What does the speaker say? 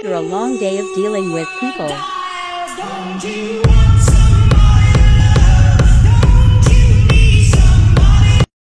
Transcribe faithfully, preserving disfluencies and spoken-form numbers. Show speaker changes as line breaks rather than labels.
after a long day of dealing with people.
Don't you want some